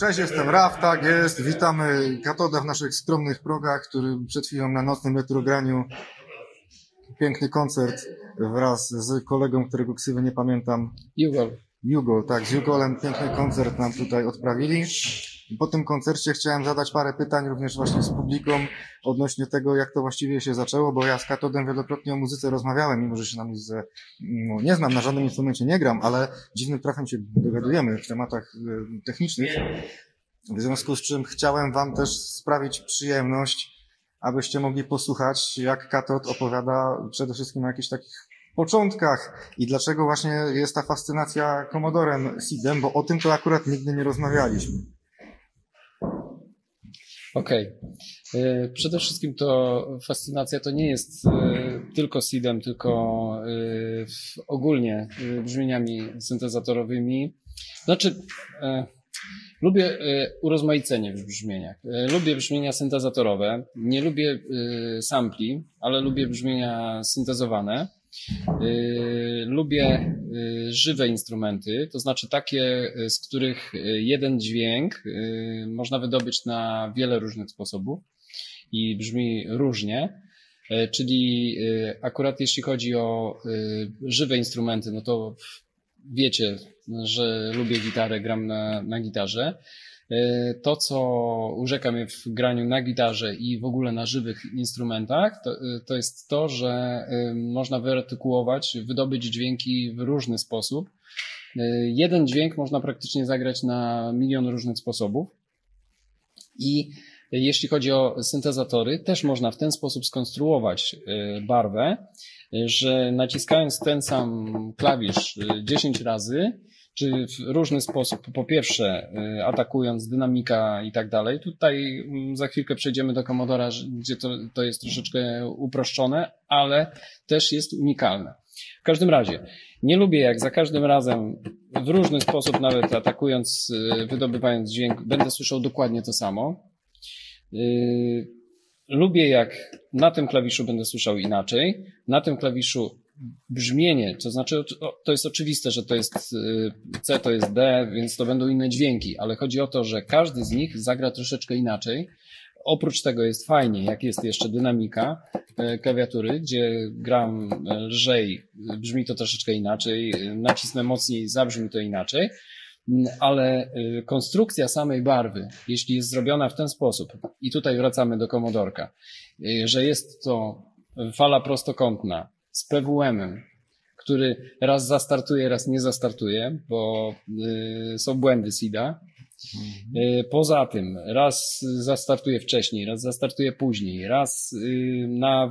Cześć, jestem Raf, tak jest. Witamy Katoda w naszych skromnych progach, który przed chwilą na nocnym retrograniu piękny koncert wraz z kolegą, którego ksywy nie pamiętam. Jugol, tak, z Jugolem piękny koncert nam tutaj odprawili. Po tym koncercie chciałem zadać parę pytań również właśnie z publiką odnośnie tego, jak to właściwie się zaczęło, bo ja z Katodem wielokrotnie o muzyce rozmawiałem, mimo że się na muzyce nie znam, na żadnym instrumencie nie gram, ale dziwnym trafem się dogadujemy w tematach technicznych. W związku z czym chciałem wam też sprawić przyjemność, abyście mogli posłuchać, jak Katod opowiada przede wszystkim o jakichś takich początkach i dlaczego właśnie jest ta fascynacja Commodorem SID-em, bo o tym to akurat nigdy nie rozmawialiśmy. Okej. Przede wszystkim to fascynacja to nie jest tylko SID-em, tylko ogólnie brzmieniami syntezatorowymi. Znaczy, lubię urozmaicenie w brzmieniach. Lubię brzmienia syntezatorowe, nie lubię sampli, ale lubię brzmienia syntezowane. Lubię żywe instrumenty, to znaczy takie, z których jeden dźwięk można wydobyć na wiele różnych sposobów i brzmi różnie, czyli akurat jeśli chodzi o żywe instrumenty, no to wiecie, że lubię gitarę, gram na gitarze. To, co urzeka mnie w graniu na gitarze i w ogóle na żywych instrumentach, to jest to, że można wyartykułować, wydobyć dźwięki w różny sposób. Jeden dźwięk można praktycznie zagrać na milion różnych sposobów. I jeśli chodzi o syntezatory, też można w ten sposób skonstruować barwę, że naciskając ten sam klawisz 10 razy, czy w różny sposób, po pierwsze atakując dynamika i tak dalej. Tutaj za chwilkę przejdziemy do Commodora, gdzie to jest troszeczkę uproszczone, ale też jest unikalne. W każdym razie, nie lubię jak za każdym razem w różny sposób, nawet atakując, wydobywając dźwięk, będę słyszał dokładnie to samo. Lubię jak na tym klawiszu będę słyszał inaczej, na tym klawiszu brzmienie, to znaczy to jest oczywiste, że to jest C, to jest D, więc to będą inne dźwięki, ale chodzi o to, że każdy z nich zagra troszeczkę inaczej. Oprócz tego jest fajnie, jak jest jeszcze dynamika klawiatury, gdzie gram lżej, brzmi to troszeczkę inaczej, nacisnę mocniej, zabrzmi to inaczej, ale konstrukcja samej barwy, jeśli jest zrobiona w ten sposób, i tutaj wracamy do Commodorka, że jest to fala prostokątna, z PWM-em, który raz zastartuje, raz nie zastartuje, bo są błędy SID-a. Poza tym raz zastartuje wcześniej, raz zastartuje później, raz na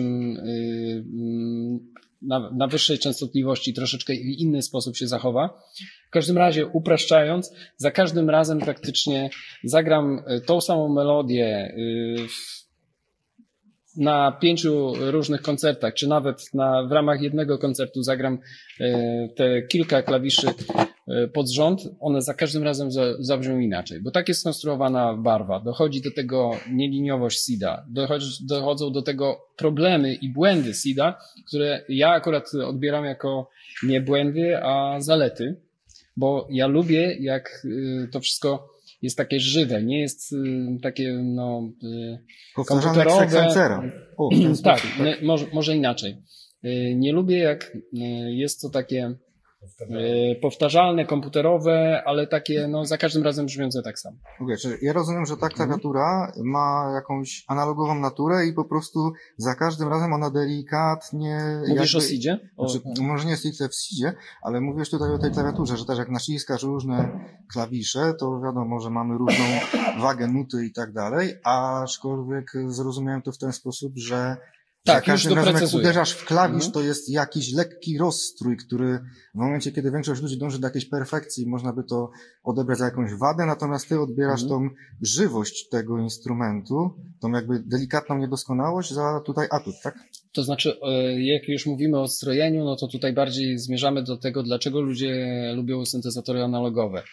wyższej częstotliwości troszeczkę w inny sposób się zachowa. W każdym razie, upraszczając, za każdym razem praktycznie zagram tą samą melodię na 5 różnych koncertach, czy nawet w ramach jednego koncertu zagram te kilka klawiszy pod rząd, one za każdym razem zabrzmią inaczej, bo tak jest skonstruowana barwa. Dochodzi do tego nieliniowość SID-a, dochodzą do tego problemy i błędy SID-a, które ja akurat odbieram jako nie błędy, a zalety, bo ja lubię, jak to wszystko jest takie żywe, nie jest takie komputerowe. Tak, może inaczej. Nie lubię, jak jest to takie powtarzalne, komputerowe, ale takie za każdym razem brzmiące tak samo. Czyli ja rozumiem, że ta klawiatura ma jakąś analogową naturę i po prostu za każdym razem ona delikatnie... Mówisz o SID-zie? Może nie stricte w SID-zie, ale mówisz tutaj o tej klawiaturze, że też jak naciskasz różne klawisze, to wiadomo, że mamy różną wagę nuty i tak dalej, aczkolwiek zrozumiałem to w ten sposób, że za każdym razem jak uderzasz w klawisz, to jest jakiś lekki rozstrój, który w momencie, kiedy większość ludzi dąży do jakiejś perfekcji, można by to odebrać za jakąś wadę, natomiast ty odbierasz tą żywość tego instrumentu, tą jakby delikatną niedoskonałość za tutaj atut, tak? To znaczy, jak już mówimy o strojeniu, no to tutaj bardziej zmierzamy do tego, dlaczego ludzie lubią syntezatory analogowe.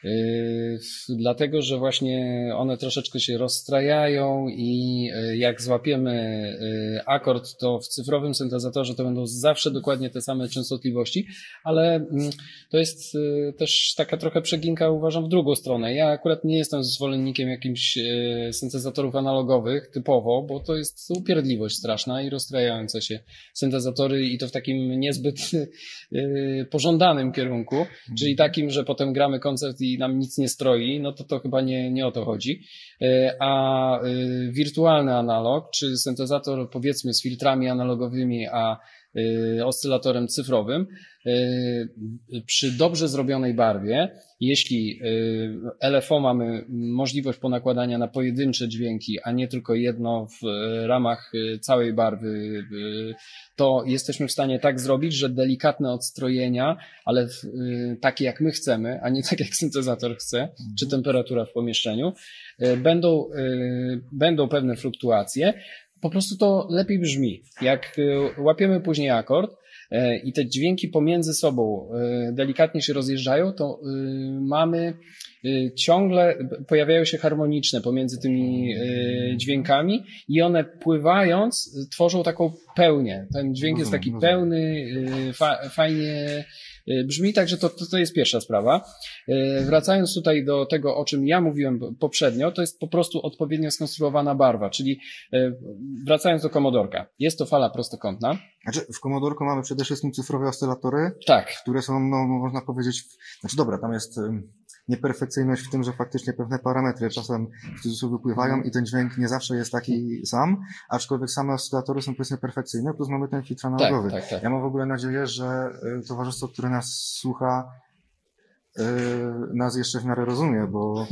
Dlatego, że właśnie one troszeczkę się rozstrajają i jak złapiemy akord, to w cyfrowym syntezatorze to będą zawsze dokładnie te same częstotliwości, ale to jest też taka trochę przeginka, uważam, w drugą stronę. Ja akurat nie jestem zwolennikiem jakimś syntezatorów analogowych typowo, bo to jest upierdliwość straszna i rozstrajające się syntezatory i to w takim niezbyt pożądanym kierunku, czyli takim, że potem gramy koncert i nam nic nie stroi, no to chyba nie o to chodzi. A wirtualny analog, czy syntezator powiedzmy z filtrami analogowymi, a oscylatorem cyfrowym, przy dobrze zrobionej barwie, jeśli LFO mamy możliwość ponakładania na pojedyncze dźwięki, a nie tylko jedno w ramach całej barwy, to jesteśmy w stanie tak zrobić, że delikatne odstrojenia, ale takie jak my chcemy, a nie tak jak syntezator chce, czy temperatura w pomieszczeniu, będą pewne fluktuacje. Po prostu to lepiej brzmi. Jak łapiemy później akord i te dźwięki pomiędzy sobą delikatnie się rozjeżdżają, to mamy ciągle, pojawiają się harmoniczne pomiędzy tymi dźwiękami i one pływając tworzą taką pełnię. Ten dźwięk jest taki pełny, fajnie brzmi, także to jest pierwsza sprawa. Wracając tutaj do tego, o czym ja mówiłem poprzednio, to jest po prostu odpowiednio skonstruowana barwa, czyli wracając do komodorka, jest to fala prostokątna. Znaczy w komodorku mamy przede wszystkim cyfrowe oscylatory, tak, które są, no można powiedzieć, znaczy dobra, tam jest nieperfekcyjność w tym, że faktycznie pewne parametry czasem w cudzysłowie wpływają i ten dźwięk nie zawsze jest taki sam, aczkolwiek same oscylatory są powiedzmy perfekcyjne, plus mamy ten filtr analogowy. Tak. Ja mam w ogóle nadzieję, że towarzystwo, które nas słucha, nas jeszcze w miarę rozumie, bo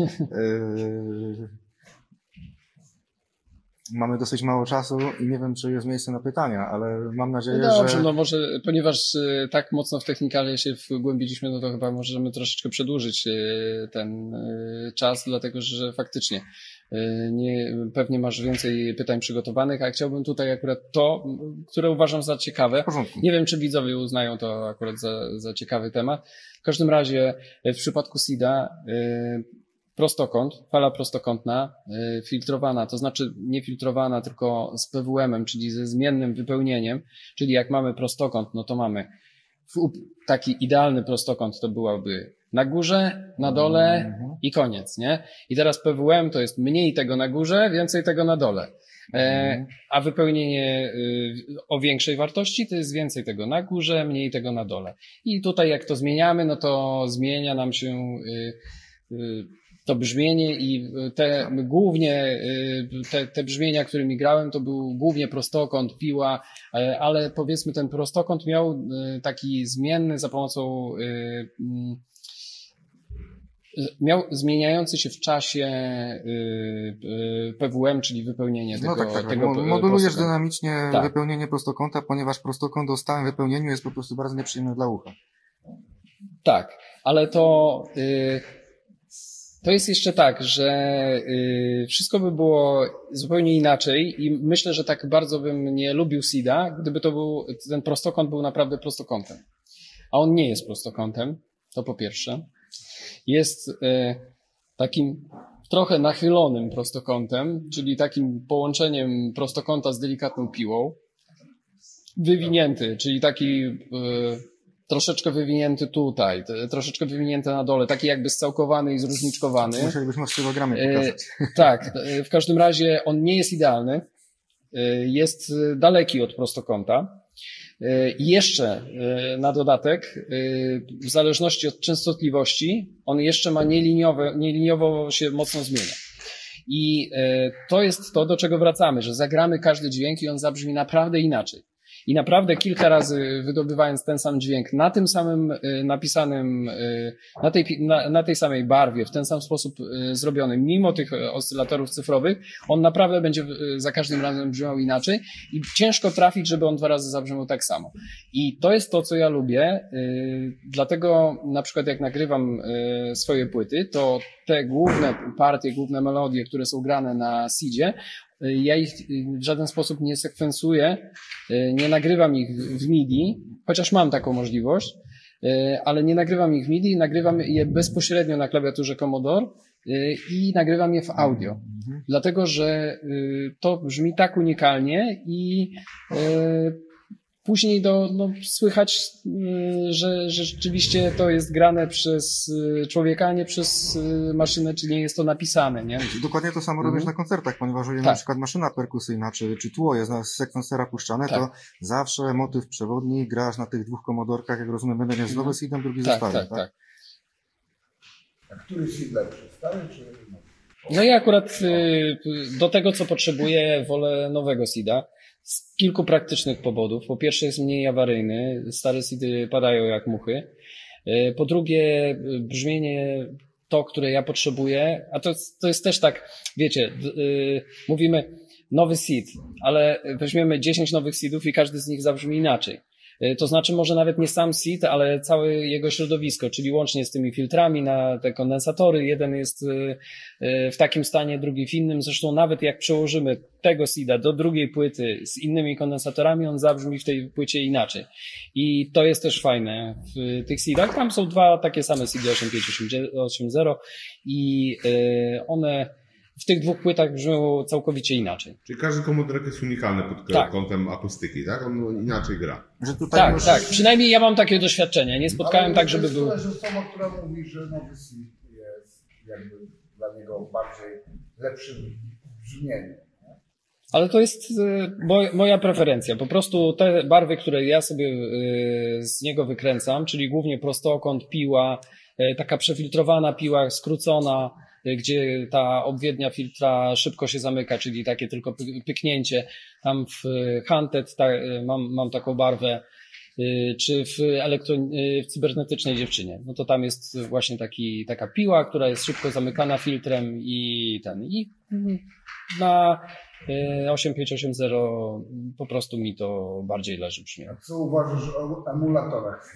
mamy dosyć mało czasu i nie wiem, czy jest miejsce na pytania, ale mam nadzieję, dobrze, że... no może, ponieważ tak mocno w technikalie się wgłębiliśmy, no to chyba możemy troszeczkę przedłużyć ten czas, dlatego że faktycznie pewnie masz więcej pytań przygotowanych, a chciałbym tutaj akurat to, które uważam za ciekawe. Nie wiem, czy widzowie uznają to akurat za ciekawy temat. W każdym razie w przypadku SIDA prostokąt, fala prostokątna, filtrowana, to znaczy nie filtrowana, tylko z PWM-em, czyli ze zmiennym wypełnieniem, czyli jak mamy prostokąt, no to mamy taki idealny prostokąt to byłaby na górze, na dole i koniec, nie? I teraz PWM to jest mniej tego na górze, więcej tego na dole. A wypełnienie o większej wartości to jest więcej tego na górze, mniej tego na dole. I tutaj jak to zmieniamy, no to zmienia nam się to brzmienie i te brzmienia, którymi grałem, to był głównie prostokąt, piła, ale powiedzmy ten prostokąt miał taki zmienny za pomocą miał zmieniający się w czasie PWM, czyli wypełnienie tego. No tak. Tego modulujesz dynamicznie wypełnienie prostokąta, ponieważ prostokąt o stałym wypełnieniu jest po prostu bardzo nieprzyjemny dla ucha. Tak, ale to jest jeszcze tak, że wszystko by było zupełnie inaczej i myślę, że tak bardzo bym nie lubił SIDA, gdyby ten prostokąt był naprawdę prostokątem. A on nie jest prostokątem, to po pierwsze. Jest takim trochę nachylonym prostokątem, czyli takim połączeniem prostokąta z delikatną piłą. Wywinięty, czyli taki troszeczkę wywinięty tutaj, troszeczkę wywinięty na dole, taki jakby scałkowany i zróżniczkowany. Musielibyśmy oscylogramie pokazać. Tak, w każdym razie on nie jest idealny, jest daleki od prostokąta. I jeszcze na dodatek, w zależności od częstotliwości, on jeszcze ma nieliniowo się mocno zmienia. I to jest to, do czego wracamy, że zagramy każdy dźwięk i on zabrzmi naprawdę inaczej. I naprawdę kilka razy wydobywając ten sam dźwięk na tym samym napisanym, na tej samej barwie, w ten sam sposób zrobiony, mimo tych oscylatorów cyfrowych, on naprawdę będzie za każdym razem brzmiał inaczej i ciężko trafić, żeby on 2 razy zabrzmiał tak samo. I to jest to, co ja lubię, dlatego na przykład jak nagrywam swoje płyty, to te główne partie, główne melodie, które są grane na SID-zie, ja ich w żaden sposób nie sekwensuję, nie nagrywam ich w MIDI, chociaż mam taką możliwość, ale nie nagrywam ich w MIDI, nagrywam je bezpośrednio na klawiaturze Commodore i nagrywam je w audio. Dlatego, że to brzmi tak unikalnie i później słychać, że rzeczywiście to jest grane przez człowieka, a nie przez maszynę, czyli nie jest to napisane, nie? Dokładnie to samo robisz na koncertach, ponieważ jeżeli na przykład maszyna perkusyjna, czy tło jest z sekwencera puszczane, to zawsze motyw przewodni grasz na tych dwóch komodorkach, jak rozumiem, jeden jest z nowym seedem, drugi ze starym, tak? A który seed lepszy, stary czy nowy? No ja akurat do tego, co potrzebuję, wolę nowego seeda. Z kilku praktycznych powodów. Po pierwsze jest mniej awaryjny, stare seedy padają jak muchy. Po drugie brzmienie to, które ja potrzebuję, a to jest też tak, wiecie, mówimy nowy seed, ale weźmiemy 10 nowych seedów i każdy z nich zabrzmi inaczej. To znaczy może nawet nie sam seed, ale całe jego środowisko, czyli łącznie z tymi filtrami na te kondensatory. Jeden jest w takim stanie, drugi w innym. Zresztą nawet jak przełożymy tego seeda do drugiej płyty z innymi kondensatorami, on zabrzmi w tej płycie inaczej. I to jest też fajne w tych seedach. Tam są dwa takie same seedy 8580 i one w tych dwóch płytach brzmią całkowicie inaczej. Czyli każdy komodorek jest unikalny pod kątem akustyki, tak? On inaczej gra. Że tutaj tak. Przynajmniej ja mam takie doświadczenie. Nie spotkałem tak, żeby był... Ale to jest osoba, która mówi, że nowy seed jest jakby dla niego bardziej lepszym brzmieniem. Ale to jest moja preferencja. Po prostu te barwy, które ja sobie z niego wykręcam, czyli głównie prostokąt, piła, taka przefiltrowana piła, skrócona, gdzie ta obwiednia filtra szybko się zamyka, czyli takie tylko pyknięcie. Tam w Hunted mam taką barwę, czy w cybernetycznej dziewczynie. No to tam jest właśnie taka piła, która jest szybko zamykana filtrem i na 8580 po prostu mi to bardziej leży brzmi. A co uważasz o emulatorach?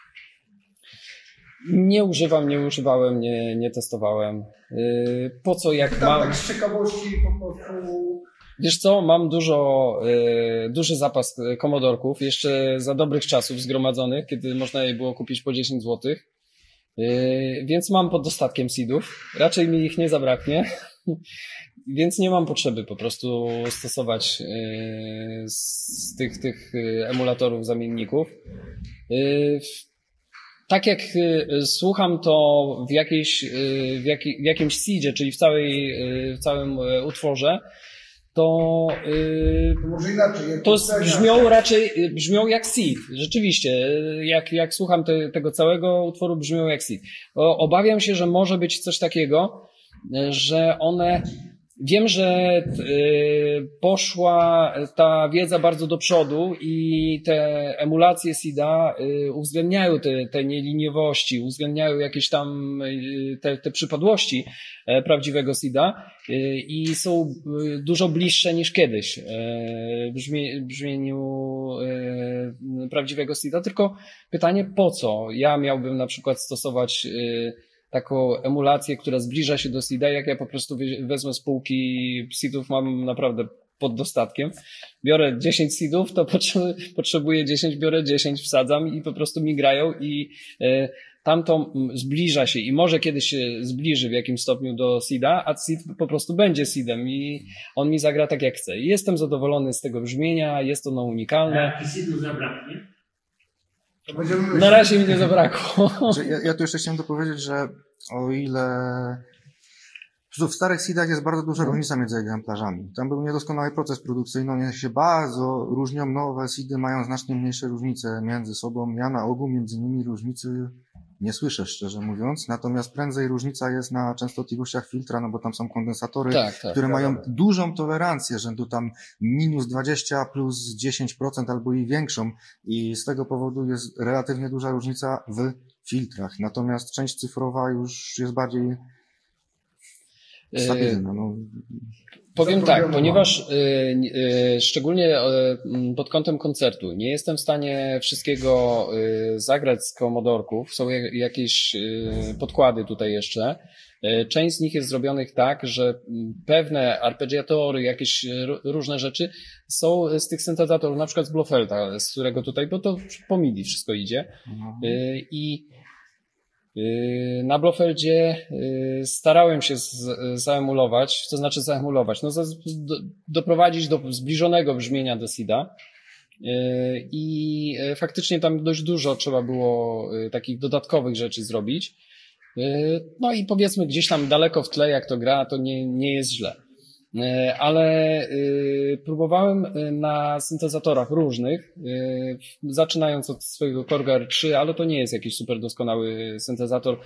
Nie używałem, nie testowałem. Po co jak mam... Tak z ciekawości po prostu... Wiesz co, mam duży zapas komodorków, jeszcze za dobrych czasów zgromadzonych, kiedy można je było kupić po 10 zł. Więc mam pod dostatkiem seedów. Raczej mi ich nie zabraknie. Więc nie mam potrzeby po prostu stosować z tych emulatorów, zamienników. Tak jak słucham to w jakimś seedzie, czyli w całym utworze, to może inaczej, to brzmią jak seed. Rzeczywiście, jak słucham tego całego utworu, brzmią jak seed. Obawiam się, że może być coś takiego, że one... Wiem, że poszła ta wiedza bardzo do przodu i te emulacje SIDA uwzględniają te nieliniowości, uwzględniają jakieś tam te przypadłości prawdziwego SIDA i są dużo bliższe niż kiedyś w brzmieniu prawdziwego SIDA. Tylko pytanie, po co ja miałbym na przykład stosować taką emulację, która zbliża się do SIDA, jak ja po prostu wezmę z półki SIDów, mam naprawdę pod dostatkiem. Biorę 10 SIDów, to potrzebuję 10, biorę 10, wsadzam i po prostu mi grają i tamto zbliża się i może kiedyś się zbliży w jakimś stopniu do SIDA, a SID po prostu będzie SIDem i on mi zagra tak jak chce. I jestem zadowolony z tego brzmienia, jest ono unikalne. A SID-u zabraknie? Na razie mi nie zabrakło. Ja tu jeszcze chciałem dopowiedzieć, że o ile w starych seedach jest bardzo duża różnica między egzemplarzami. Tam był niedoskonały proces produkcyjny, one się bardzo różnią, nowe seedy mają znacznie mniejsze różnice między sobą. Ja na ogół między nimi różnicy nie słyszę, szczerze mówiąc, natomiast prędzej różnica jest na częstotliwościach filtra, no bo tam są kondensatory, które mają dużą tolerancję, rzędu tam minus 20 plus 10% albo i większą i z tego powodu jest relatywnie duża różnica w filtrach. Natomiast część cyfrowa już jest bardziej... Stabilizm, no. Powiem tak, ponieważ szczególnie pod kątem koncertu nie jestem w stanie wszystkiego zagrać z komodorków, są jakieś podkłady tutaj jeszcze. Część z nich jest zrobionych tak, że pewne arpeggiatory, jakieś różne rzeczy są z tych syntezatorów, na przykład z Blofelda, z którego tutaj, bo to po MIDI wszystko idzie. I na Blofeldzie starałem się zaemulować, to znaczy zaemulować, no doprowadzić do zbliżonego brzmienia do SID-a i faktycznie tam dość dużo trzeba było takich dodatkowych rzeczy zrobić. No i powiedzmy gdzieś tam daleko w tle jak to gra, to nie jest źle. Ale próbowałem na syntezatorach różnych, zaczynając od swojego Korg R3, ale to nie jest jakiś super doskonały syntezator,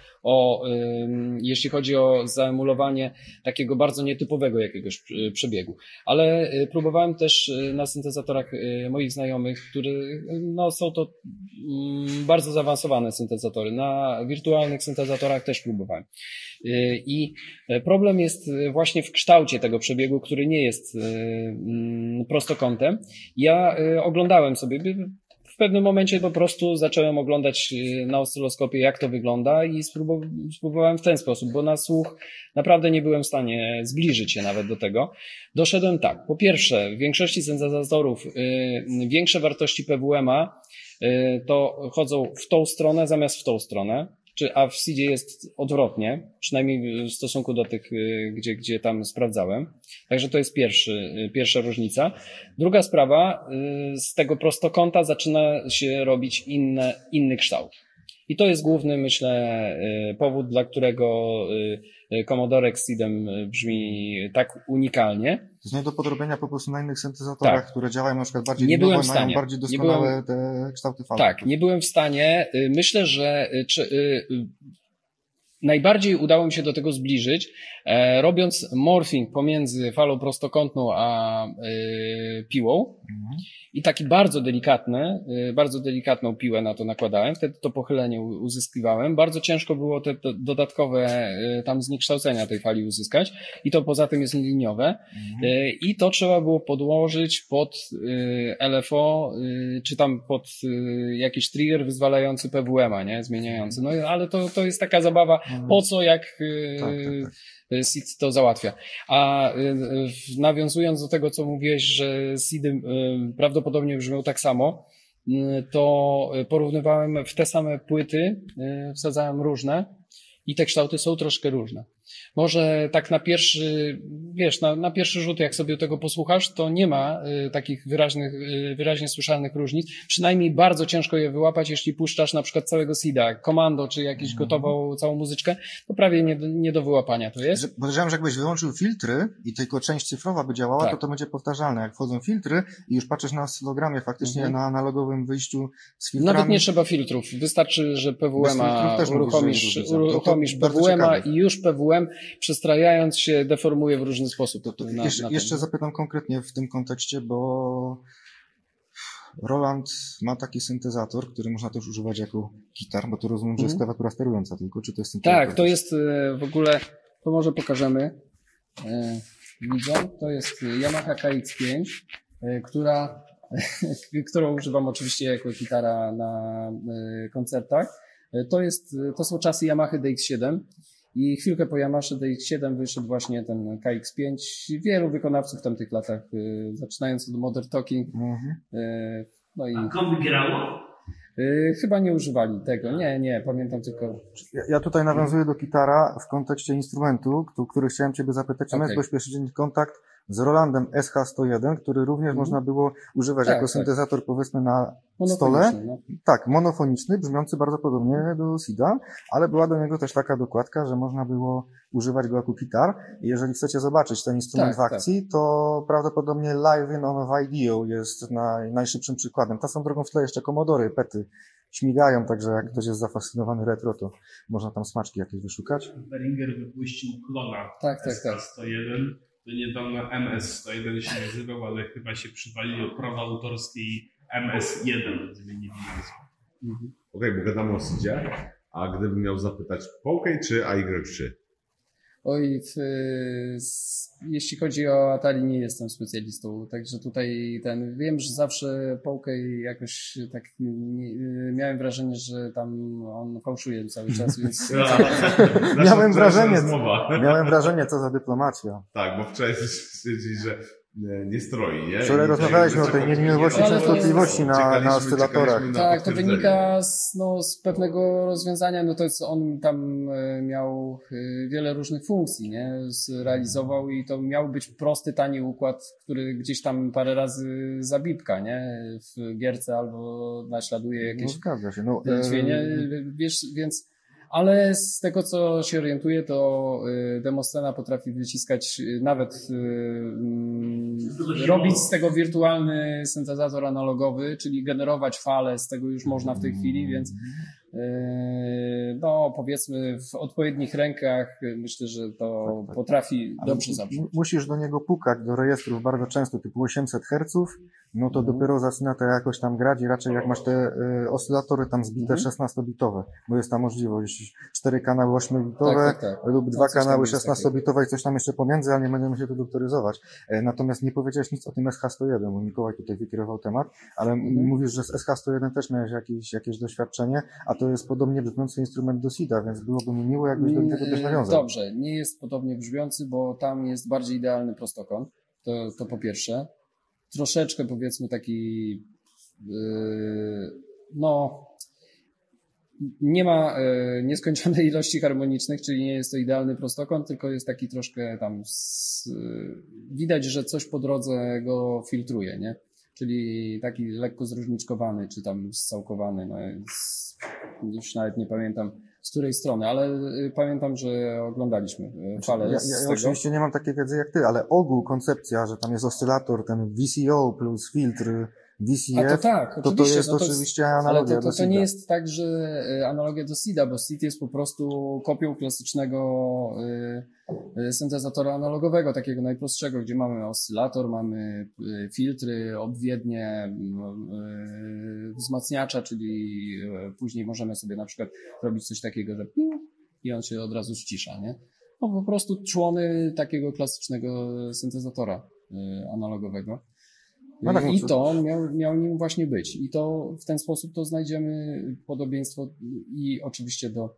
jeśli chodzi o zaemulowanie takiego bardzo nietypowego jakiegoś przebiegu. Ale próbowałem też na syntezatorach moich znajomych, no są to bardzo zaawansowane syntezatory. Na wirtualnych syntezatorach też próbowałem. I problem jest właśnie w kształcie tego przebiegu, który nie jest prostokątem. Ja oglądałem sobie, w pewnym momencie po prostu zacząłem oglądać na oscyloskopie, jak to wygląda i spróbowałem w ten sposób, bo na słuch naprawdę nie byłem w stanie zbliżyć się nawet do tego. Doszedłem tak, po pierwsze, w większości syntezatorów większe wartości PWM-a to chodzą w tą stronę zamiast w tą stronę. A w SID-zie jest odwrotnie, przynajmniej w stosunku do tych, gdzie tam sprawdzałem. Także to jest pierwsza różnica. Druga sprawa, z tego prostokąta zaczyna się robić inny kształt. I to jest główny, myślę, powód, dla którego Commodore z SID-em brzmi tak unikalnie. To jest nie do podrobienia po prostu na innych syntezatorach, tak, które działają na przykład bardziej linowo, mają bardziej doskonałe te kształty fal. Tak, nie byłem w stanie. Myślę, że najbardziej udało mi się do tego zbliżyć, robiąc morphing pomiędzy falą prostokątną a piłą i taki bardzo delikatną piłę na to nakładałem, wtedy to pochylenie uzyskiwałem. Bardzo ciężko było te dodatkowe tam zniekształcenia tej fali uzyskać i to poza tym jest liniowe i to trzeba było podłożyć pod LFO, czy tam pod jakiś trigger wyzwalający PWM-a, nie? Zmieniający. No ale to jest taka zabawa, po co jak SID to załatwia. A nawiązując do tego, co mówiłeś, że SID-y prawdopodobnie brzmią tak samo, to porównywałem w te same płyty, wsadzałem różne i te kształty są troszkę różne. Może tak na pierwszy rzut, jak sobie tego posłuchasz, to nie ma takich wyraźnie słyszalnych różnic. Przynajmniej bardzo ciężko je wyłapać, jeśli puszczasz na przykład całego SID-a, komando, czy jakąś gotową całą muzyczkę, to prawie nie do wyłapania to jest. Podejrzewam, że jakbyś wyłączył filtry i tylko część cyfrowa by działała, tak, to będzie powtarzalne. Jak wchodzą filtry i już patrzysz na oscylogramie faktycznie na analogowym wyjściu z filtrami. Nawet nie trzeba filtrów. Wystarczy, że PWM-a uruchomisz PWM-a i już PWM przestrajając się deformuje w różny sposób. Jeszcze zapytam konkretnie w tym kontekście, bo Roland ma taki syntezator, który można też używać jako gitar, bo to rozumiem, że jest klawiatura sterująca tylko, czy to jest syntezator? Tak, to jest w ogóle, to może pokażemy. Widzą, to jest Yamaha KX5, którą używam oczywiście jako gitara na koncertach. To są czasy Yamaha DX7 i chwilkę po Yamaha DX7 wyszedł właśnie ten KX5. Wielu wykonawców w tamtych latach, zaczynając od Modern Talking. No i a kombi grało? Chyba nie używali tego. Nie, pamiętam tylko. Ja tutaj nawiązuję do gitara w kontekście instrumentu, który chciałem Ciebie zapytać. Czy miałeś bezpośredni kontakt z Rolandem SH101, który również można było używać jako syntezator, powiedzmy, na stole. No. Tak, monofoniczny, brzmiący bardzo podobnie do SID-a, ale była do niego też taka dokładka, że można było używać go jako gitar. I jeżeli chcecie zobaczyć ten instrument w akcji, to prawdopodobnie Live in on Video jest najszybszym przykładem. Ta są drogą w tle jeszcze Commodory, pety śmigają, także jak ktoś jest zafascynowany retro, to można tam smaczki jakieś wyszukać. Behringer wypuścił klona SH101. To niedawno MS101 się nazywał, ale chyba się przywaliło prawa autorskie i MS1 zmienili nazwę. Okej, bo gadamy o SID-zie, a gdybym miał zapytać Poké czy AY3? Oj, jeśli chodzi o Atari, nie jestem specjalistą, także tutaj wiem, że zawsze Połkej jakoś tak miałem wrażenie, że tam on fałszuje cały czas, więc... Miałem wrażenie, co za dyplomacja. Tak, bo wczoraj stwierdzili, że nie stroi, nie? Wczoraj rozmawialiśmy o tej niemiłości częstotliwości na oscylatorach. Tak, to wynika z pewnego rozwiązania, no to jest on tam miał wiele różnych funkcji, nie? Zrealizował i to miał być prosty, tani układ, który gdzieś tam parę razy zabipka, nie? W gierce albo naśladuje jakieś dźwiękie, wiesz, więc... Ale z tego, co się orientuję, to Demoscena potrafi wyciskać, nawet robić z tego wirtualny syntezator analogowy, czyli generować fale, z tego już można w tej chwili, więc no powiedzmy w odpowiednich rękach myślę, że to potrafi dobrze zabrzmieć. Musisz do niego pukać, do rejestrów bardzo często, typu 800 Hz, no to dopiero zaczyna to jakoś tam grać i raczej jak masz te oscylatory tam zbite 16-bitowe, bo jest ta możliwość 4 kanały 8-bitowe lub 2 kanały 16-bitowe i coś tam jeszcze pomiędzy, ale nie będziemy się tu doktoryzować. Natomiast nie powiedziałeś nic o tym SH101, bo Mikołaj tutaj wykierował temat, ale mówisz, że z SH101 też miałeś jakieś doświadczenie, a to jest podobnie brzmiący instrument do SID-a, więc byłoby mi miło, jakbyś do tego też nawiązał. Dobrze, nie jest podobnie brzmiący, bo tam jest bardziej idealny prostokąt, to po pierwsze. Troszeczkę powiedzmy taki, nie ma nieskończonej ilości harmonicznych, czyli nie jest to idealny prostokąt, tylko jest taki troszkę tam, widać, że coś po drodze go filtruje, nie? Czyli taki lekko zróżniczkowany, czy tam zcałkowany, już nawet nie pamiętam z której strony, ale pamiętam, że oglądaliśmy falę ja oczywiście nie mam takiej wiedzy jak ty, ale ogół koncepcja, że tam jest oscylator, ten VCO plus filtr VCF, to jest oczywiście analogia do SID-a. To nie jest tak, że analogia do SID-a, bo SID jest po prostu kopią klasycznego syntezatora analogowego, takiego najprostszego, gdzie mamy oscylator, mamy filtry, obwiednie, wzmacniacza, czyli później możemy sobie na przykład robić coś takiego, że i on się od razu ścisza, nie? No po prostu człony takiego klasycznego syntezatora analogowego. No tak, i to miał nim właśnie być. I to w ten sposób to znajdziemy podobieństwo i oczywiście do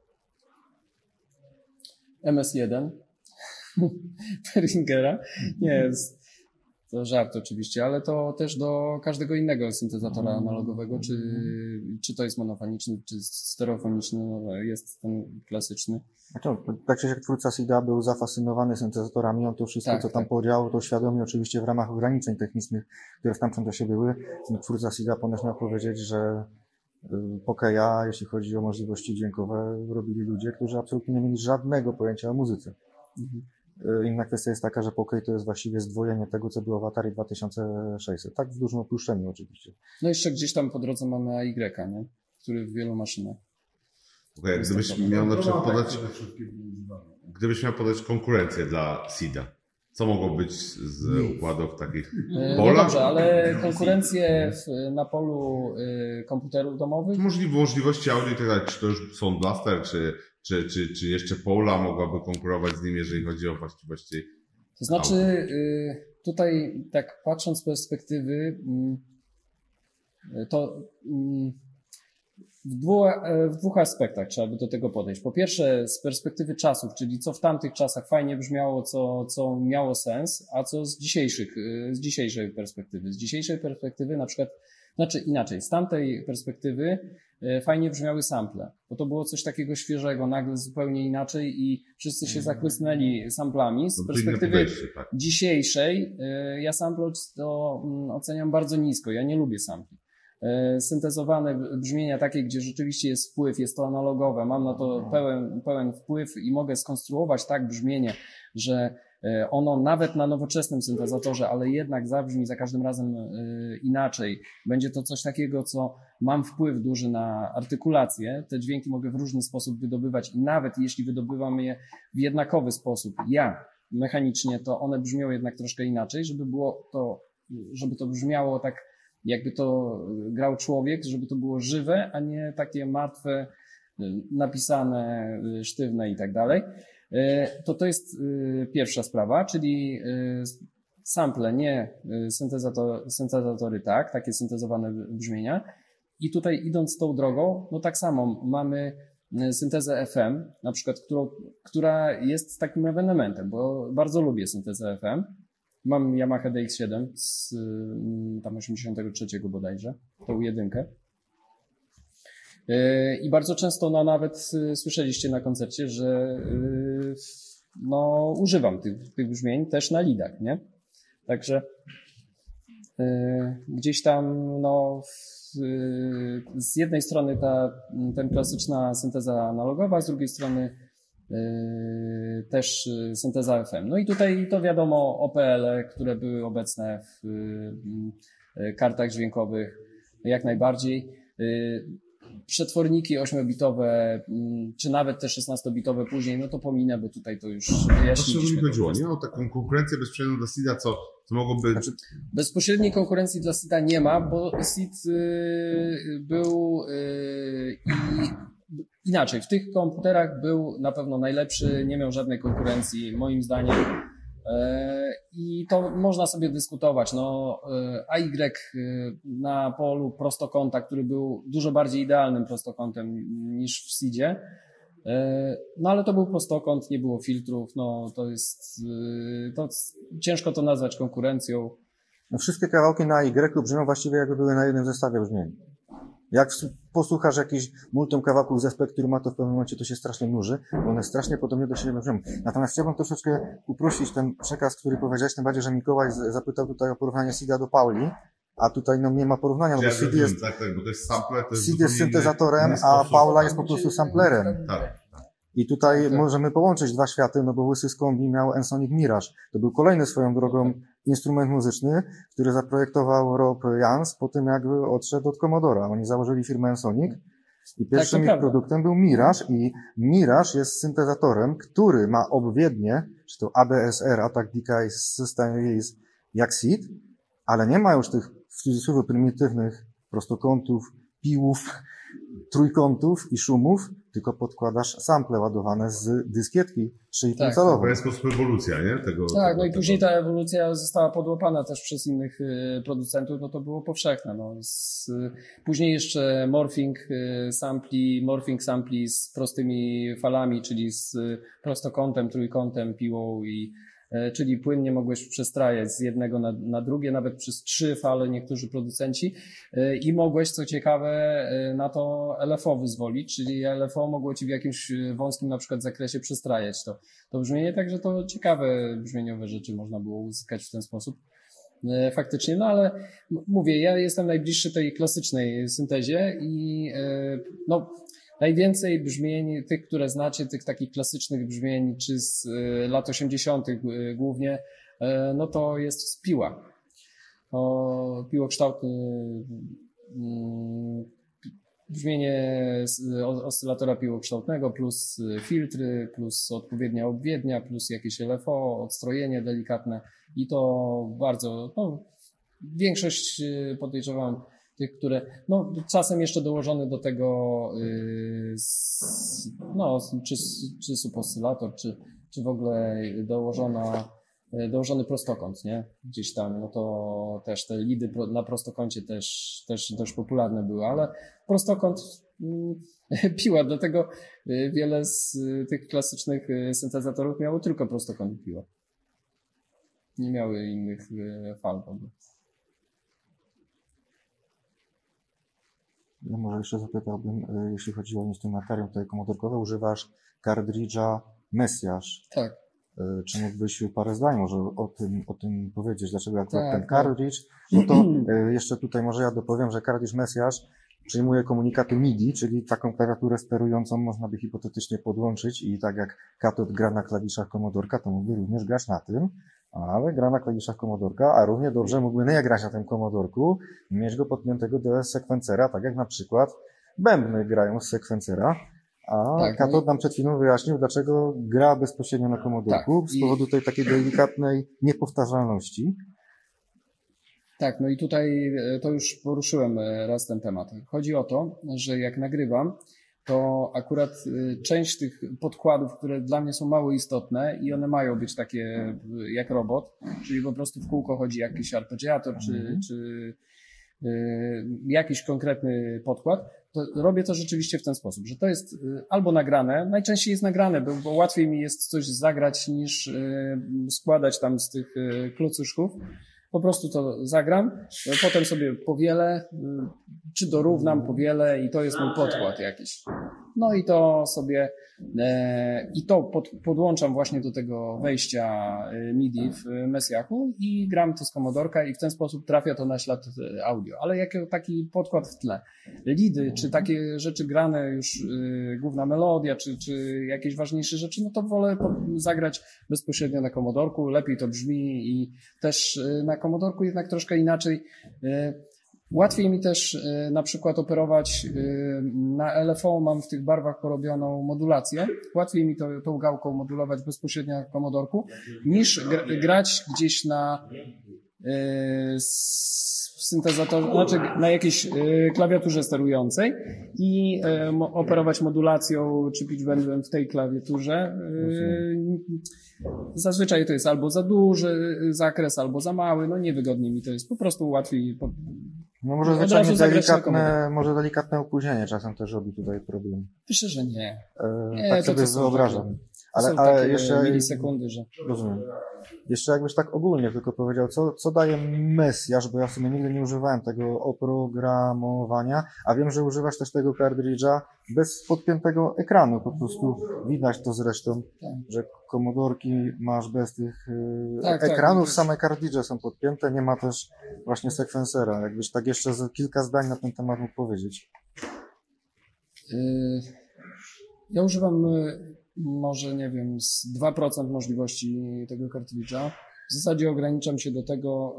MS-1 Behringera. Nie jest to żart oczywiście, ale to też do każdego innego syntezatora analogowego, czy to jest monofoniczny, czy stereofoniczny, jest ten klasyczny. Tak czy jak twórca SID-a był zafascynowany syntezatorami, on to wszystko, co tam podziałał, to świadomie oczywiście w ramach ograniczeń technicznych, które w tamtym czasie były. Twórca SID-a ponoć miał powiedzieć, że Pokeya, jeśli chodzi o możliwości dźwiękowe, robili ludzie, którzy absolutnie nie mieli żadnego pojęcia o muzyce. Inna kwestia jest taka, że Pokey to jest właściwie zdwojenie tego, co było w Atari 2600. Tak w dużym uproszczeniu oczywiście. No jeszcze gdzieś tam po drodze mamy AY, nie? Który w wielu maszynach. Gdybyś miał na przykład podać konkurencję dla SID-a, co mogło być z układów takich polach? No dobrze, ale konkurencje na polu komputerów domowych? Możliwości audio i tak dalej. Czy to już Sound Blaster, czy jeszcze Pola mogłaby konkurować z nim, jeżeli chodzi o właściwości? To znaczy, tutaj tak patrząc z perspektywy, to w dwóch aspektach trzeba by do tego podejść. Po pierwsze, z perspektywy czasów, czyli co w tamtych czasach fajnie brzmiało, co miało sens, a co z dzisiejszej perspektywy. Z dzisiejszej perspektywy na przykład, znaczy inaczej, z tamtej perspektywy fajnie brzmiały sample, bo to było coś takiego świeżego, nagle zupełnie inaczej i wszyscy się zachłysnęli samplami. Z perspektywy dzisiejszej ja sample to oceniam bardzo nisko, ja nie lubię sampli. Syntezowane brzmienia takie, gdzie rzeczywiście jest wpływ, jest to analogowe, mam na to pełen wpływ i mogę skonstruować tak brzmienie, że ono nawet na nowoczesnym syntezatorze, ale jednak zabrzmi za każdym razem inaczej. Będzie to coś takiego, co mam wpływ duży na artykulację. Te dźwięki mogę w różny sposób wydobywać i nawet jeśli wydobywam je w jednakowy sposób, mechanicznie, to one brzmią jednak troszkę inaczej, żeby to brzmiało tak, jakby to grał człowiek, żeby to było żywe, a nie takie martwe, napisane, sztywne i tak dalej. To jest pierwsza sprawa, czyli sample, nie syntezatory, tak, takie syntezowane brzmienia. I tutaj idąc tą drogą, no tak samo mamy syntezę FM, na przykład, która jest takim ewenementem, bo bardzo lubię syntezę FM. Mam Yamaha DX7 z tam 83 bodajże, tą jedynkę. I bardzo często nawet słyszeliście na koncercie, że no, używam tych brzmień też na lidach, nie? Także gdzieś tam no, z jednej strony ta klasyczna synteza analogowa, z drugiej strony też synteza FM. No i tutaj to wiadomo OPL-e, które były obecne w kartach dźwiękowych jak najbardziej. Przetworniki 8-bitowe, czy nawet te 16-bitowe później, no to pominę, bo tutaj to już wyjaśniliśmy. To mi chodziło, nie? O taką konkurencję bezpośrednią dla SID-a, co mogłoby... Znaczy, bezpośredniej konkurencji dla SID-a nie ma, bo SID był inaczej. W tych komputerach był na pewno najlepszy, nie miał żadnej konkurencji, moim zdaniem. I to można sobie dyskutować. No, AY na polu prostokąta, który był dużo bardziej idealnym prostokątem niż w SID-zie. No ale to był prostokąt, nie było filtrów, no to jest, ciężko to nazwać konkurencją. No, wszystkie kawałki na Y brzmią właściwie jakby były na jednym zestawie brzmień. Jak posłuchasz jakiś multum kawałków ze Spektrum, to w pewnym momencie to się strasznie nuży, bo one strasznie podobnie do siebie brzmią. Natomiast chciałbym troszeczkę uprościć ten przekaz, który powiedziałeś, tym bardziej, że Mikołaj zapytał tutaj o porównanie SID-a do Pauli, a tutaj no nie ma porównania, no bo SID jest, tak, bo to jest sample, to jest SID jest syntezatorem, a Paula jest po prostu samplerem. Tak. I tutaj możemy połączyć dwa światy, no bo Łysy z Kombi miał Ensoniq Mirage. To był kolejny swoją drogą instrument muzyczny, który zaprojektował Rob Jans po tym, jak odszedł od Commodora. Oni założyli firmę Ensoniq i pierwszym ich produktem był Mirage i Mirage jest syntezatorem, który ma obwiednie, czy to ADSR, Attack Decay System Release, jak SID, ale nie ma już tych w cudzysłowie prymitywnych prostokątów, piłów, trójkątów i szumów, tylko podkładasz sample ładowane z dyskietki 3,5 calowej. To jest sposób ewolucja, nie? No i później ta ewolucja została podłapana też przez innych producentów, no to było powszechne. No. Później jeszcze morphing sampli z prostymi falami, czyli z prostokątem, trójkątem, piłą czyli płynnie mogłeś przestrajać z jednego na drugie, nawet przez 3 fale niektórzy producenci i mogłeś, co ciekawe, na to LFO wyzwolić, czyli LFO mogło ci w jakimś wąskim na przykład zakresie przestrajać to brzmienie, także to ciekawe brzmieniowe rzeczy można było uzyskać w ten sposób. Faktycznie, no ale mówię, ja jestem najbliższy tej klasycznej syntezie i no najwięcej brzmień, tych, które znacie, tych takich klasycznych brzmień, czy z lat 80. głównie, no to jest z piła. Piłokształtny brzmienie oscylatora piłokształtnego, plus filtry, plus odpowiednia obwiednia, plus jakieś LFO, odstrojenie delikatne i to bardzo, no, większość podejrzewam tych, które, no, czasem jeszcze dołożony do tego, no, czy suboscylator, czy w ogóle dołożony prostokąt, nie? Gdzieś tam, no to też te lidy na prostokącie też dość popularne były, ale prostokąt piła, dlatego wiele z tych klasycznych syntezatorów miało tylko prostokąt piła. Nie miały innych fal. Ja może jeszcze zapytałbym, jeśli chodzi o instrumentarium tutaj komodorkowe, używasz kartridża Messiage. Tak. Czy mógłbyś parę zdań może o tym powiedzieć, dlaczego akurat ten kartridż? No to jeszcze tutaj może ja dopowiem, że kartridż Messiage przyjmuje komunikaty MIDI, czyli taką klawiaturę sterującą można by hipotetycznie podłączyć i tak jak Katod gra na klawiszach komodorka, to mógłby również grać na tym, ale gra na klawiszach komodorka, a równie dobrze mógłby nie grać na tym komodorku i mieć go podpiętego do sekwencera, tak jak na przykład bębny grają z sekwencera, a Katod nam przed chwilą wyjaśnił, dlaczego gra bezpośrednio na komodorku z powodu tej takiej delikatnej niepowtarzalności. Tak, no i tutaj to już poruszyłem raz ten temat. Chodzi o to, że jak nagrywam, to akurat część tych podkładów, które dla mnie są mało istotne i one mają być takie jak robot, czyli po prostu w kółko chodzi jakiś arpeggiator czy jakiś konkretny podkład, to robię to rzeczywiście w ten sposób, że to jest albo nagrane, najczęściej jest nagrane, bo łatwiej mi jest coś zagrać niż składać tam z tych klocuszków. Po prostu to zagram, potem sobie powielę, czy dorównam, powielę i to jest mój podkład jakiś. No i to sobie, podłączam właśnie do tego wejścia MIDI w Messiachu i gram to z komodorka i w ten sposób trafia to na ślad audio. Ale jak taki podkład w tle. Lidy, czy takie rzeczy grane już, główna melodia, czy jakieś ważniejsze rzeczy, no to wolę zagrać bezpośrednio na komodorku, lepiej to brzmi i też na komodorku jednak troszkę inaczej. Łatwiej mi też na przykład operować na LFO, mam w tych barwach porobioną modulację. Łatwiej mi tą gałką modulować bezpośrednio na komodorku, niż grać gdzieś na syntezatorze, znaczy na jakiejś klawiaturze sterującej i operować modulacją czy pitchbendem w tej klawiaturze. Zazwyczaj to jest albo za duży zakres, albo za mały, no niewygodnie mi to jest, po prostu łatwiej. No może zwyczajnie delikatne opóźnienie czasem też robi tutaj problem. Myślę, że nie. Tak sobie wyobrażam. Ale jeszcze milisekundy, że... Rozumiem. Jeszcze jakbyś tak ogólnie tylko powiedział, co daje Messiah, bo ja w sumie nigdy nie używałem tego oprogramowania, a wiem, że używasz też tego kartridża bez podpiętego ekranu, po prostu widać to zresztą, że komodorki masz bez tych ekranów, same kartridże są podpięte, nie ma też właśnie sekwensera. Jakbyś tak jeszcze kilka zdań na ten temat mógł powiedzieć. Ja używam może, nie wiem, z 2% możliwości tego kartridża. W zasadzie ograniczam się do tego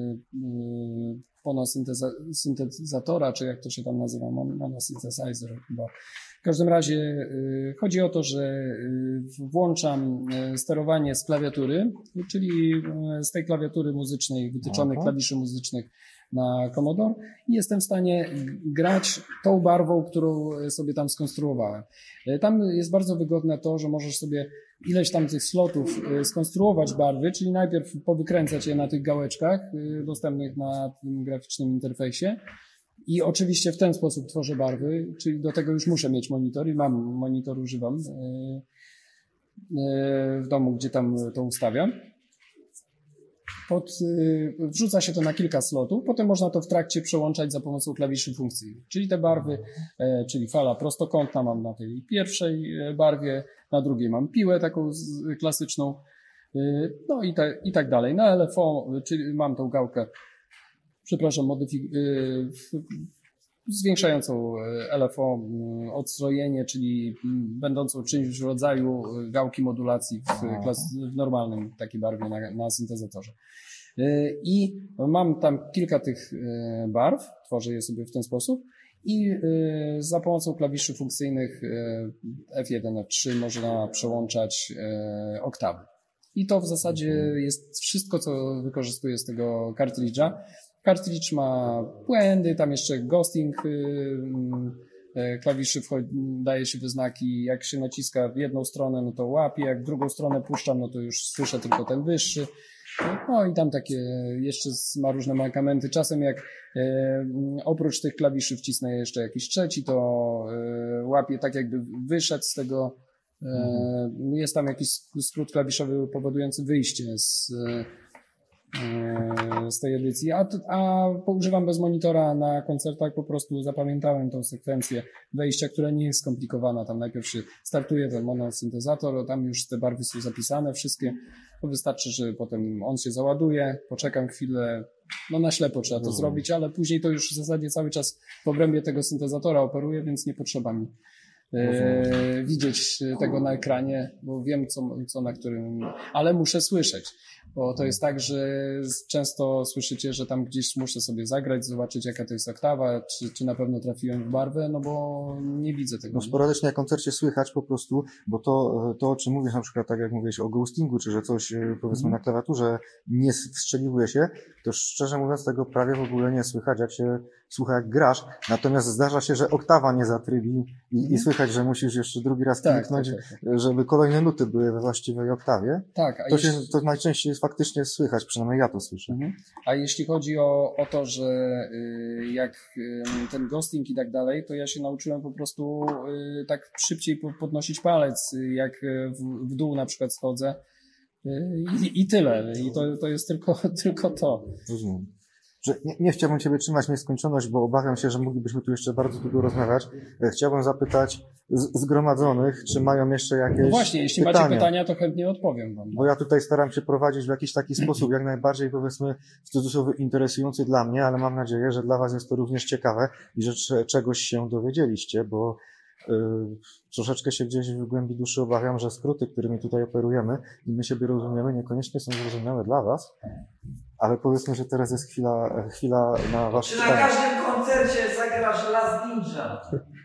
monosyntezatora, czy jak to się tam nazywa, monosynthesizer chyba. W każdym razie chodzi o to, że włączam sterowanie z klawiatury, czyli z tej klawiatury muzycznej, wytyczonych klawiszy muzycznych na Commodore i jestem w stanie grać tą barwą, którą sobie tam skonstruowałem. Tam jest bardzo wygodne to, że możesz sobie ileś tam tych slotów skonstruować barwy, czyli najpierw powykręcać je na tych gałeczkach dostępnych na tym graficznym interfejsie i oczywiście w ten sposób tworzę barwy, czyli do tego już muszę mieć monitor i mam monitor, używam w domu, gdzie tam to ustawiam. Wrzuca się to na kilka slotów, potem można to w trakcie przełączać za pomocą klawiszy funkcyjnych, czyli te barwy, czyli fala prostokątna mam na tej pierwszej barwie, na drugiej mam piłę taką klasyczną, no i tak dalej. Na LFO, czyli mam tą gałkę, zwiększającą LFO odstrojenie, czyli będącą czymś w rodzaju gałki modulacji w normalnym takiej barwie na syntezatorze. I mam tam kilka tych barw, tworzę je sobie w ten sposób i za pomocą klawiszy funkcyjnych F1, F3 można przełączać oktawy. I to w zasadzie jest wszystko, co wykorzystuję z tego kartridża. Kartridż ma błędy, tam jeszcze ghosting klawiszy daje się wyznaki, jak się naciska w jedną stronę, no to łapie, jak w drugą stronę puszczam, no to już słyszę tylko ten wyższy. No i tam takie jeszcze ma różne mankamenty. Czasem jak oprócz tych klawiszy wcisnę jeszcze jakiś trzeci, to łapie tak jakby wyszedł z tego, jest tam jakiś skrót klawiszowy powodujący wyjście z tej edycji, a używam bez monitora na koncertach, po prostu zapamiętałem tą sekwencję wejścia, która nie jest skomplikowana. Tam najpierw się startuje ten monosyntezator, tam już te barwy są zapisane wszystkie, to wystarczy, że potem on się załaduje, poczekam chwilę, no na ślepo trzeba to zrobić, ale później to już w zasadzie cały czas w obrębie tego syntezatora operuję, więc nie potrzeba mi widzieć tego na ekranie, bo wiem co na którym, ale muszę słyszeć, bo to jest tak, że często słyszycie, że tam gdzieś muszę sobie zagrać, zobaczyć jaka to jest oktawa, czy na pewno trafiłem w barwę, no bo nie widzę tego. No sporadycznie na koncercie słychać po prostu, bo to o czym mówisz, na przykład tak jak mówiłeś o ghostingu, czy że coś powiedzmy na klawiaturze nie wstrzeliwuje się, to szczerze mówiąc tego prawie w ogóle nie słychać, jak się słucha jak grasz, natomiast zdarza się, że oktawa nie zatrybi i słychać, że musisz jeszcze drugi raz kliknąć, żeby kolejne nuty były we właściwej oktawie. Tak, To najczęściej faktycznie słychać, przynajmniej ja to słyszę. A jeśli chodzi o to, że jak ten ghosting i tak dalej, to ja się nauczyłem po prostu tak szybciej podnosić palec, jak w dół na przykład schodzę i tyle. I to jest tylko to. Rozumiem. Że nie chciałbym Ciebie trzymać w nieskończoność, bo obawiam się, że moglibyśmy tu jeszcze bardzo długo rozmawiać. Chciałbym zapytać zgromadzonych, czy mają jeszcze jakieś No właśnie, jeśli pytania. macie pytania, to chętnie odpowiem Wam. Bo ja tutaj staram się prowadzić w jakiś taki sposób, jak najbardziej, powiedzmy, w cudzysłowie interesujący dla mnie, ale mam nadzieję, że dla Was jest to również ciekawe i że czegoś się dowiedzieliście, bo troszeczkę się gdzieś w głębi duszy obawiam, że skróty, którymi tutaj operujemy i my siebie rozumiemy, niekoniecznie są zrozumiałe dla Was. Ale powiedzmy, że teraz jest chwila na Wasze Czy na każdym koncercie zagrasz Last Ninja?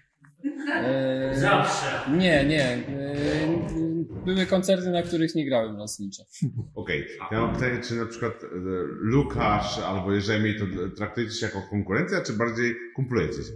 Zawsze. Nie. Były koncerty, na których nie grałem Last Ninja. Okej. Ja mam pytanie, czy na przykład Łukasz albo Jerzemi to traktujecie się jako konkurencja, czy bardziej kumplujecie się?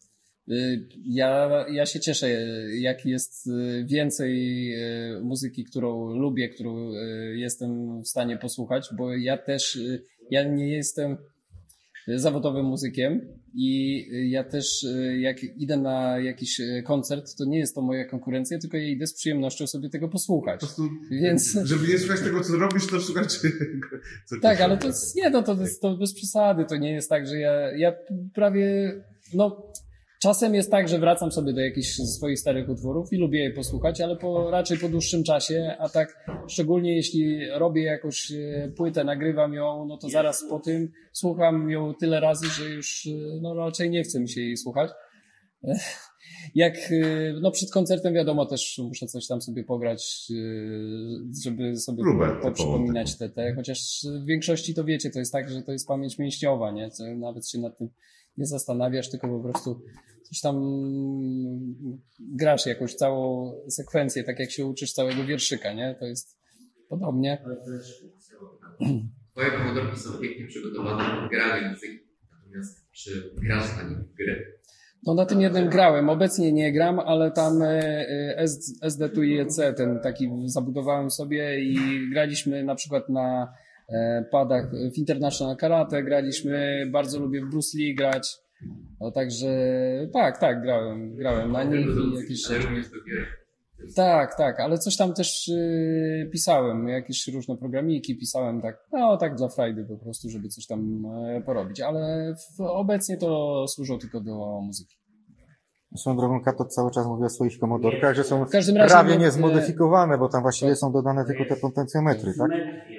Ja się cieszę, jak jest więcej muzyki, którą lubię, którą jestem w stanie posłuchać, bo ja nie jestem zawodowym muzykiem i ja też jak idę na jakiś koncert, to nie jest to moja konkurencja, tylko ja idę z przyjemnością sobie tego posłuchać. Po prostu, Więc... żeby nie słuchać tego, co robisz, to słuchać co Tak, ale to jest, to bez przesady, to nie jest tak, że ja prawie, czasem jest tak, że wracam sobie do jakichś swoich starych utworów i lubię je posłuchać, ale raczej po dłuższym czasie, a tak szczególnie jeśli robię jakąś płytę, nagrywam ją, no to zaraz po tym słucham ją tyle razy, że już raczej nie chce mi się jej słuchać. Przed koncertem wiadomo też muszę coś tam sobie pograć, żeby sobie poprzypominać te, chociaż w większości to wiecie, to jest tak, że to jest pamięć mięśniowa, nie? To nawet się nad tym nie zastanawiasz, tylko po prostu coś tam grasz jakąś całą sekwencję, tak jak się uczysz całego wierszyka, nie? To jest podobnie. Twoje komodorki są pięknie przygotowane do grania muzyki, natomiast czy grasz na nich w gry? No na tym jednym grałem, obecnie nie gram, ale tam SD2IEC, ten taki zabudowałem sobie i graliśmy na przykład na padach w International Karate, graliśmy, bardzo lubię w Bruce Lee grać, także tak, grałem na nich i jakieś... Tak, ale coś tam też pisałem, jakieś różne programiki pisałem, tak dla frajdy po prostu, żeby coś tam porobić, ale obecnie to służą tylko do muzyki. Swoją drogą, Kato cały czas mówi o swoich komodorkach, że są razie prawie niezmodyfikowane, bo tam właściwie są dodane tylko te potencjometry, tak?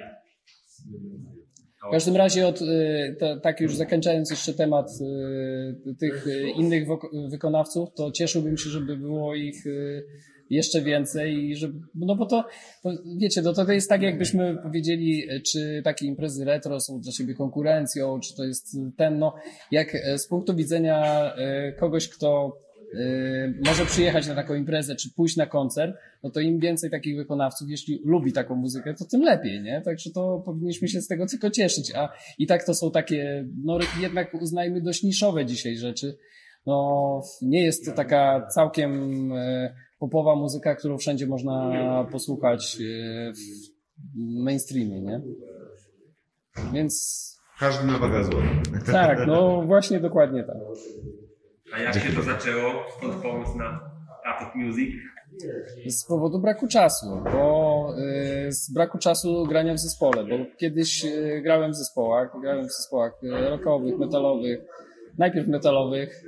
W każdym razie tak już zakończając jeszcze temat tych innych wykonawców, to cieszyłbym się, żeby było ich jeszcze więcej i żeby, bo to wiecie, to jest tak, jakbyśmy powiedzieli, czy takie imprezy retro są dla siebie konkurencją, czy to jest jak z punktu widzenia kogoś, kto może przyjechać na taką imprezę, czy pójść na koncert, no to im więcej takich wykonawców, jeśli lubi taką muzykę, to tym lepiej, nie? Także to powinniśmy się z tego tylko cieszyć, a i tak to są takie, jednak uznajmy dość niszowe dzisiaj rzeczy. Nie jest to taka całkiem popowa muzyka, którą wszędzie można posłuchać w mainstreamie, nie? Więc... Każdy na wagę złota. Tak, właśnie dokładnie tak. A jak się to zaczęło? Skąd pomysł na Attic Music? Z powodu braku czasu, bo z braku czasu grania w zespole, bo kiedyś grałem w zespołach rockowych, metalowych, najpierw metalowych,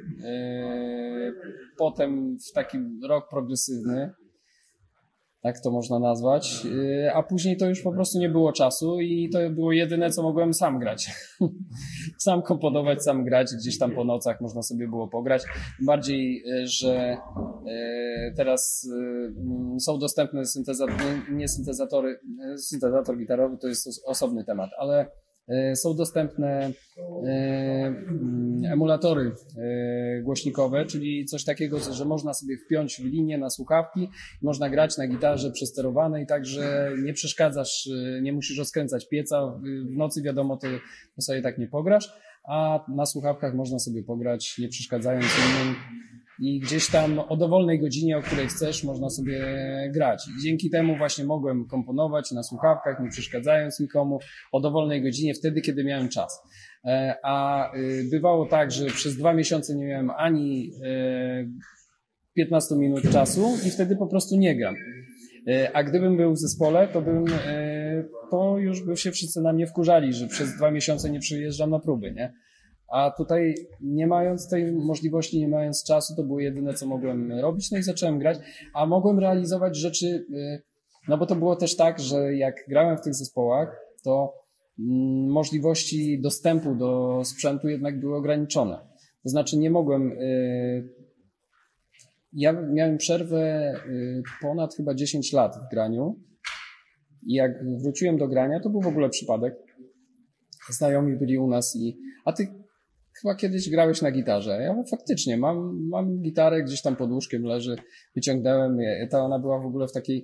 potem w takim rock progresywny, tak to można nazwać, a później to już po prostu nie było czasu i to było jedyne, co mogłem sam grać. Sam komponować, sam grać, gdzieś tam po nocach można sobie było pograć. Tym bardziej, że teraz są dostępne syntezator gitarowy to jest osobny temat, ale są dostępne emulatory głośnikowe, czyli coś takiego, że można sobie wpiąć w linię na słuchawki, można grać na gitarze przesterowanej, tak że nie przeszkadzasz, nie musisz rozkręcać pieca, w nocy wiadomo, to sobie tak nie pograsz, a na słuchawkach można sobie pograć, nie przeszkadzając innym i gdzieś tam o dowolnej godzinie, o której chcesz, można sobie grać. I dzięki temu właśnie mogłem komponować na słuchawkach, nie przeszkadzając nikomu, o dowolnej godzinie, wtedy, kiedy miałem czas. A bywało tak, że przez 2 miesiące nie miałem ani 15 minut czasu i wtedy po prostu nie gram. A gdybym był w zespole, to już by się wszyscy na mnie wkurzali, że przez 2 miesiące nie przyjeżdżam na próby, nie? A tutaj nie mając tej możliwości, nie mając czasu, to było jedyne, co mogłem robić, no i zacząłem grać, a mogłem realizować rzeczy, no bo to było też tak, że jak grałem w tych zespołach, to możliwości dostępu do sprzętu jednak były ograniczone. To znaczy nie mogłem, ja miałem przerwę ponad chyba 10 lat w graniu i jak wróciłem do grania, to był w ogóle przypadek. Znajomi byli u nas a ty chyba kiedyś grałeś na gitarze. Ja mówię, faktycznie, mam gitarę, gdzieś tam pod łóżkiem leży, wyciągnąłem, ona była w ogóle w takiej,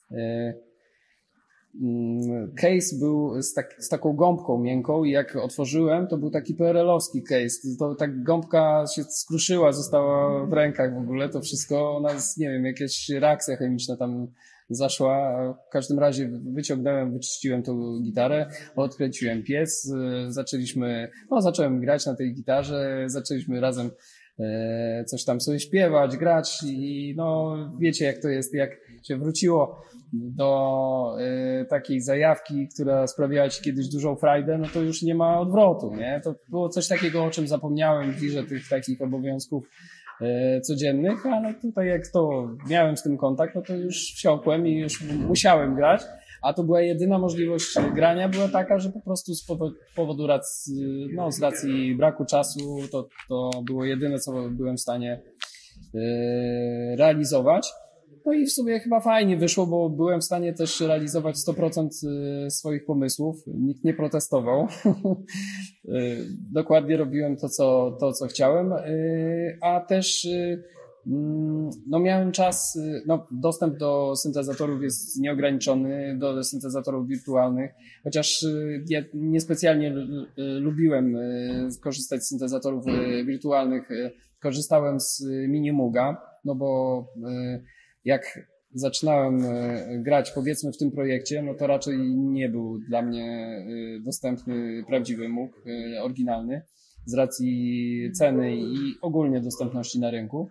case był z taką gąbką miękką i jak otworzyłem, to był taki PRL-owski case. To tak gąbka się skruszyła, została w rękach w ogóle, to wszystko, nie wiem, jakieś reakcja chemiczna tam zaszła. W każdym razie wyczyściłem tą gitarę, odkręciłem piec, zacząłem grać na tej gitarze, zaczęliśmy razem coś tam sobie śpiewać, grać i no wiecie jak to jest, jak się wróciło do takiej zajawki, która sprawiała ci kiedyś dużą frajdę, no to już nie ma odwrotu, nie? To było coś takiego, o czym zapomniałem w wirze tych takich obowiązków codziennych, ale tutaj jak to miałem z tym kontakt, no to już wsiąkłem i już musiałem grać, a to była jedyna możliwość grania, była taka, że po prostu z powodu z racji braku czasu to było jedyne, co byłem w stanie realizować. No i w sumie chyba fajnie wyszło, bo byłem w stanie też realizować 100% swoich pomysłów. Nikt nie protestował. Dokładnie robiłem to, co chciałem, a też no miałem czas, dostęp do syntezatorów jest nieograniczony, do syntezatorów wirtualnych, chociaż ja niespecjalnie lubiłem korzystać z syntezatorów wirtualnych. Korzystałem z Minimuga, no bo jak zaczynałem grać powiedzmy w tym projekcie, no to raczej nie był dla mnie dostępny prawdziwy Moog, oryginalny, z racji ceny i ogólnie dostępności na rynku.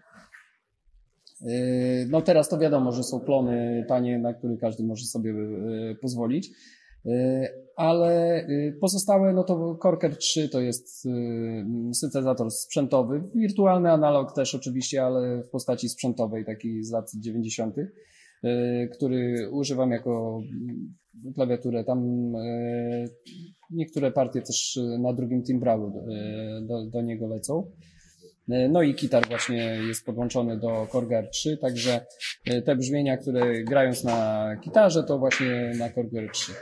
No teraz to wiadomo, że są klony tanie, na które każdy może sobie pozwolić, ale pozostałe, no to Korger 3 to jest syntezator sprzętowy, wirtualny analog też oczywiście, ale w postaci sprzętowej, takiej z lat 90., który używam jako klawiaturę. Tam niektóre partie też na drugim timbralu do niego lecą. No i gitar właśnie jest podłączony do Korger 3, także te brzmienia, które grając na gitarze, to właśnie na Korger 3.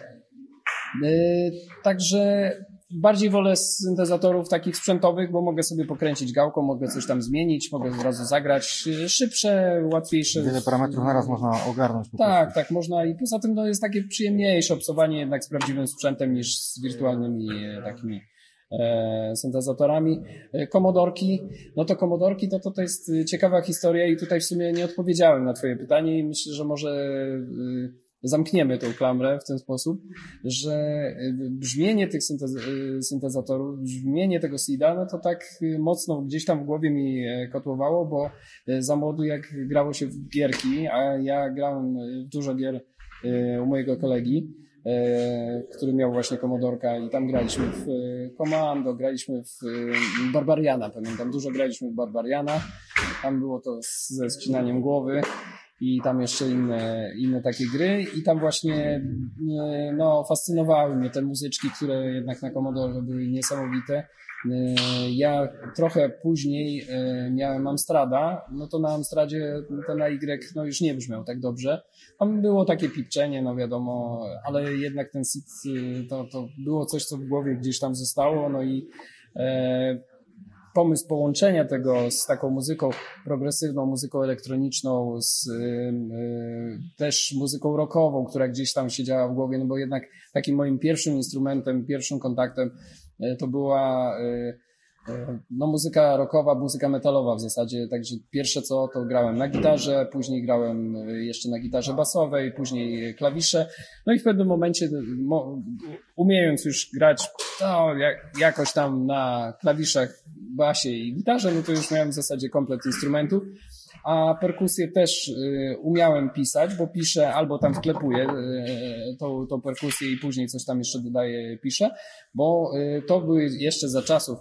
Także bardziej wolę syntezatorów takich sprzętowych, bo mogę sobie pokręcić gałką, mogę coś tam zmienić, mogę od razu zagrać. Szybsze, łatwiejsze. Wiele parametrów naraz można ogarnąć. Tak, można i poza tym jest takie przyjemniejsze obcowanie jednak z prawdziwym sprzętem niż z wirtualnymi takimi syntezatorami. Komodorki, no to komodorki to jest ciekawa historia i tutaj w sumie nie odpowiedziałem na twoje pytanie i myślę, że może zamkniemy tą klamrę w ten sposób, że brzmienie tych syntezatorów, brzmienie tego SID-a, no to tak mocno gdzieś tam w głowie mi kotłowało, bo za młodu jak grało się w gierki, a ja grałem w dużo gier u mojego kolegi, który miał właśnie komodorka i tam graliśmy w Commando, graliśmy w Barbariana, pamiętam, dużo graliśmy w Barbariana, tam było to ze ścinaniem głowy i tam jeszcze inne takie gry i tam właśnie fascynowały mnie te muzyczki, które jednak na Commodore były niesamowite. Ja trochę później miałem Amstrada, no to na Amstradzie ten Y już nie brzmiał tak dobrze. Tam było takie pipczenie, no wiadomo, ale jednak ten SID to było coś, co w głowie gdzieś tam zostało, no i pomysł połączenia tego z taką muzyką progresywną, muzyką elektroniczną, z też muzyką rockową, która gdzieś tam siedziała w głowie, no bo jednak takim moim pierwszym instrumentem, pierwszym kontaktem to była no, muzyka rockowa, muzyka metalowa w zasadzie, także pierwsze co to grałem na gitarze, później grałem jeszcze na gitarze basowej, później klawisze, no i w pewnym momencie umiejąc już grać no, jakoś tam na klawiszach, basie i gitarze, no to już miałem w zasadzie komplet instrumentów, a perkusję też umiałem pisać, bo piszę albo tam wklepuję tą perkusję i później coś tam jeszcze dodaję, piszę, bo to były jeszcze za czasów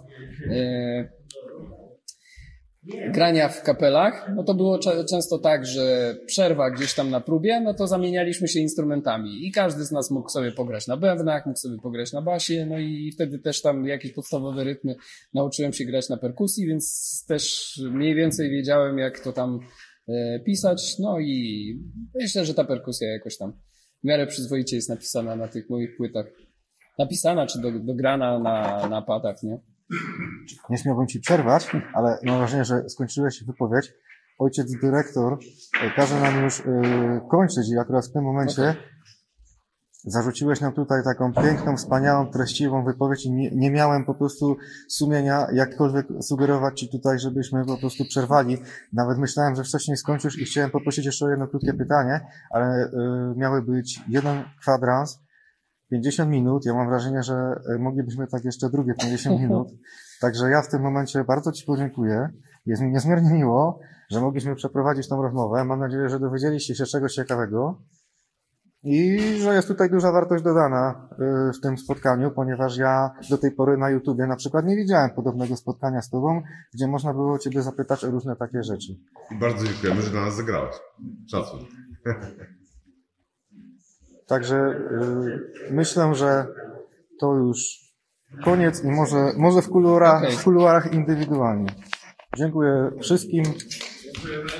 grania w kapelach, no to było często tak, że przerwa gdzieś tam na próbie, no to zamienialiśmy się instrumentami i każdy z nas mógł sobie pograć na bębnach, mógł sobie pograć na basie, no i wtedy też tam jakieś podstawowe rytmy nauczyłem się grać na perkusji, więc też mniej więcej wiedziałem, jak to tam pisać, no i myślę, że ta perkusja jakoś tam w miarę przyzwoicie jest napisana na tych moich płytach. Napisana czy dograna na padach, nie? Nie śmiałbym ci przerwać, ale mam wrażenie, że skończyłeś wypowiedź. Ojciec dyrektor każe nam już kończyć i akurat w tym momencie zarzuciłeś nam tutaj taką piękną, wspaniałą, treściwą wypowiedź i nie miałem po prostu sumienia jakkolwiek sugerować ci tutaj, żebyśmy po prostu przerwali. Nawet myślałem, że wcześniej skończysz i chciałem poprosić jeszcze o jedno krótkie pytanie, ale miały być jeden kwadrans, 50 minut. Ja mam wrażenie, że moglibyśmy tak jeszcze drugie 50 minut. Także ja w tym momencie bardzo ci podziękuję. Jest mi niezmiernie miło, że mogliśmy przeprowadzić tą rozmowę. Mam nadzieję, że dowiedzieliście się czegoś ciekawego i że jest tutaj duża wartość dodana w tym spotkaniu, ponieważ ja do tej pory na YouTubie na przykład nie widziałem podobnego spotkania z tobą, gdzie można było ciebie zapytać o różne takie rzeczy. I bardzo dziękujemy, że dla nas zagrałeś. Szacun. Także myślę, że to już koniec i może w kuluarach indywidualnie. Dziękuję wszystkim.